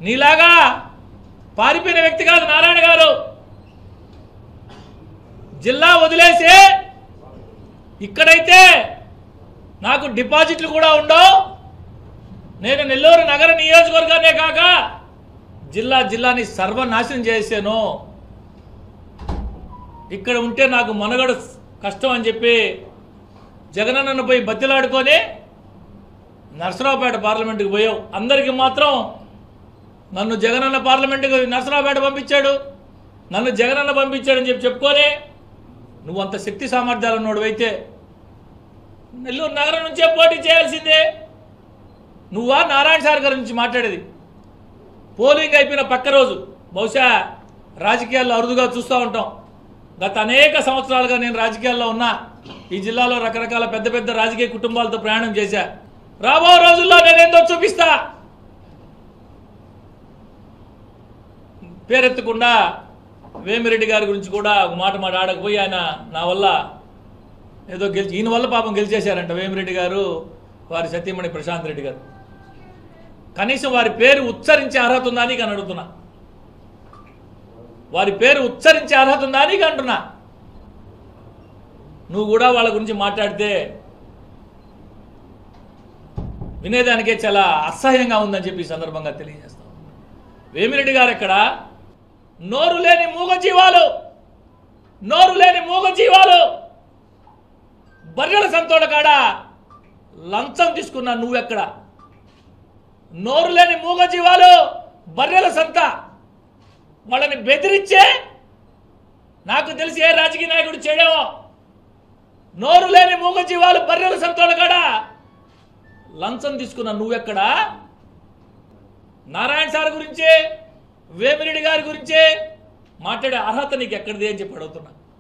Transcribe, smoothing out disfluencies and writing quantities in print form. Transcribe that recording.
నీలాగా పారిపోయిన వ్యక్తి కాదు నారాయణ గారు. జిల్లా వదిలేసి ఇక్కడైతే నాకు డిపాజిట్లు కూడా ఉండవు. నేను నెల్లూరు నగర నియోజకవర్గానే కాక జిల్లాని సర్వనాశనం చేశాను. ఇక్కడ ఉంటే నాకు మనగడ కష్టం అని చెప్పి జగనన్నను పోయి బతిలాడుకొని నర్సరావుపేట పార్లమెంటుకి పోయావు. అందరికీ మాత్రం నన్ను జగనన్న పార్లమెంటుకి నర్సరావుపేట పంపించాడు, నన్ను జగనన్న పంపించాడని చెప్పుకొని నువ్వు అంత శక్తి సామర్థ్యాలు ఉన్నోడువైతే నెల్లూరు నగరం నుంచే పోటీ చేయాల్సిందే. నువ్వా నారాయణ సార్ గారి నుంచి మాట్లాడేది? పోలింగ్ అయిపోయిన పక్క రోజు, బహుశా రాజకీయాల్లో అరుదుగా చూస్తూ ఉంటాం. గత అనేక సంవత్సరాలుగా నేను రాజకీయాల్లో ఉన్నా. ఈ జిల్లాలో రకరకాల పెద్ద పెద్ద రాజకీయ కుటుంబాలతో ప్రయాణం చేశా. రాబో రోజుల్లో నేనేందో చూపిస్తా. పేరెత్తకుండా వేమిరెడ్డి గారి గురించి కూడా ఒక మాట ఆడకపోయి ఆయన నా వల్ల ఏదో ఈయన వల్ల పాపం గెలిచేశారంట వేమిరెడ్డి గారు, వారి సతీమణి ప్రశాంత్ రెడ్డి గారు. కనీసం వారి పేరు ఉచ్చరించే అర్హత ఉందా అని అడుగుతున్నా. వారి పేరు ఉచ్చరించే అర్హత ఉందా అని అంటున్నా. నువ్వు కూడా వాళ్ళ గురించి మాట్లాడితే వినేదానికే చాలా అసహ్యంగా ఉందని చెప్పి ఈ సందర్భంగా తెలియజేస్తాం. వేమిరెడ్డి గారు ఎక్కడ? నోరు లేని మూగజీవాలు, నోరు లేని మూగజీవాలు బర్రెల సంతోడ కాడ లంచం తీసుకున్నా నువ్వెక్కడ? నోరు లేని మూగజీవాలు బర్రెల సంత వాళ్ళని బెదిరించే నాకు తెలిసి ఏ రాజకీయ నాయకుడు చేయడమో. నోరు లేని మూగజీవాలు బర్రెల సంతోడ కాడ లంచం తీసుకున్నా నువ్వెక్కడా? నారాయణ సార్ గురించి, వేమిరెడ్డి గారి గురించి మాట్లాడే అర్హత నీకు ఎక్కడిది అని చెప్పి అడుగుతున్నా.